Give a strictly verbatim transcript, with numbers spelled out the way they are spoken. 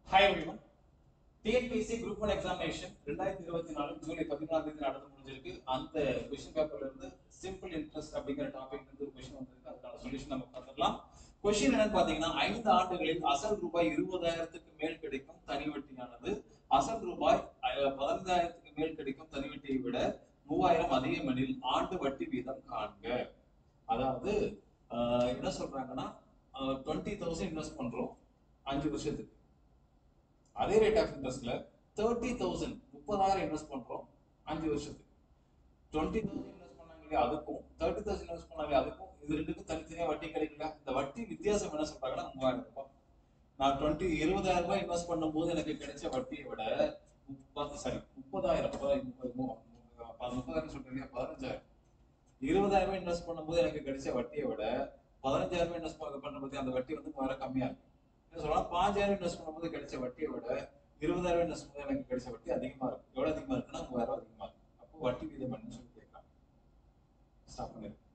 Hi everyone. T N P S C Group one examination ரெண்டாயிரத்து இருபத்தி நாலு ஜூலை பதினாலாம் தேதி நடந்து முடிஞ்சிருக்கு. அந்த क्वेश्चन பேப்பர்ல இருந்து சிம்பிள் இன்ட்ரஸ்ட் அப்படிங்கிற டாபிக்ல இருந்து ஒரு क्वेश्चन வந்திருக்கு. அதுக்கான சொல்யூஷன் நம்ம பார்த்துடலாம். क्वेश्चन என்னன்னு பாத்தீங்கன்னா ஐந்து ஆண்டுகளில் அசல் ரூபாய் இருபதாயிரத்துக்கு மேல் கிடைக்கும் தனி வட்டியானது அசல் ரூபாய் பதினைந்தாயிரத்துக்கு மேல் கிடைக்கும் தனி வட்டியை விட மூவாயிரம் அதிகம் எனில் ஆண்டு வட்டி வீதம் காண்க. அதாவது என்ன சொல்றாங்கன்னா டுவெண்ட்டி தௌசண்ட் இன்வெஸ்ட் பண்றோம் அஞ்சு வருஷத்துக்கு. அதே ரேட் ஆஃப் இன்ட்ரெஸ்ட்ல தேர்ட்டி தௌசண்ட் முப்பதாயிரம் இன்வெஸ்ட் பண்றோம் அஞ்சு வருஷத்துக்கு. டுவெண்ட்டி தௌசண்ட் இன்வெஸ்ட் பண்ணாங்களே அதுக்கும் தேர்ட்டி தௌசண்ட் இன்வெஸ்ட் பண்ணாங்களே அதுக்கும் இது ரெண்டுக்கும் தனித்தனியா வட்டி கிடைக்கல. இந்த வட்டி வித்தியாசம் என்ன சொல்றாங்கன்னா மூவாயிரம் ரூபாய். நான் டுவெண்ட்டி இருபதாயிரம் ரூபாய் இன்வெஸ்ட் பண்ணும் போது எனக்கு கிடைச்ச வட்டியை விட முப்பது சாரி முப்பதாயிரம் ரூபாய் முப்பதாயிரம் சொல்றீங்க பதினஞ்சாயிரம் இருபதாயிரம் ரூபாய் இன்வெஸ்ட் பண்ணும் போது எனக்கு கிடைச்ச வட்டியை விட பதினஞ்சாயிரம் ரூபாய் இன்வெஸ்ட் பண்ண பத்தி அந்த வட்டி வந்து மூவாயிரம் கம்மியா இருக்கு. என்ன சொல்லலாம், பாஞ்சாயிரம் இன்வெஸ்ட் பண்ணும்போது கிடைச்ச வட்டியை விட இருபதாயிரம் இன்வெஸ்ட் பண்ணும்போது எனக்கு கிடைச்ச வட்டி அதிகமா இருக்கு. எவ்வளவு அதிகமா இருக்குன்னா மூவாயிரம் அதிகமா இருக்கு. அப்போ வட்டி வீதம் என்னன்னு சொல்லி கேட்கலாம். ஸ்டாப் பண்ணிருக்கேன்.